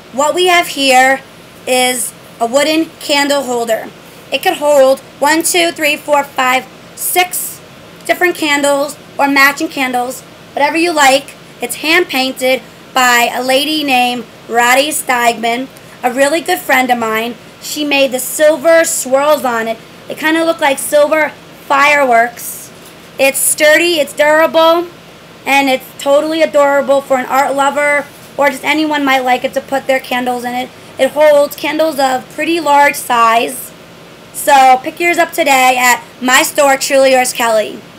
what we have here is a wooden candle holder. It could hold 1, 2, 3, 4, 5, 6 different candles or matching candles, whatever you like. It's hand painted by a lady named Roddy Steigman, a really good friend of mine. She made the silver swirls on it. They kind of look like silver fireworks. It's sturdy, it's durable, and it's totally adorable for an art lover or just anyone might like it to put their candles in it. It holds candles of pretty large size. So pick yours up today at my store, Truly Yours Kelly.